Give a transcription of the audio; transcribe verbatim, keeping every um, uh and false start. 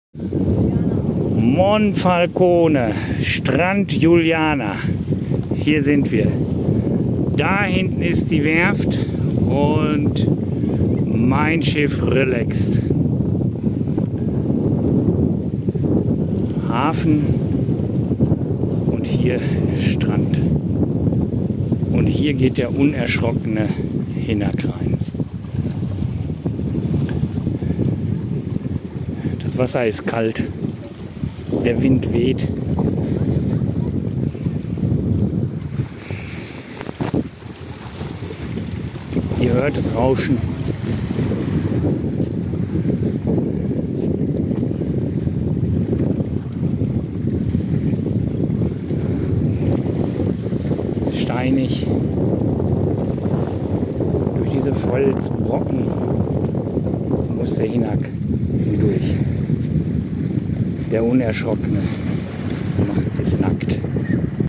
Monfalcone, Strand Juliana. Hier sind wir. Da hinten ist die Werft und mein Schiff relaxt. Hafen und hier Strand. Und hier geht der unerschrockene Hinak rein. Das Wasser ist kalt. Der Wind weht. Ihr hört es rauschen. Steinig. Durch diese Felsbrocken muss der Hinak hindurch. Der Unerschrockene macht sich nackt.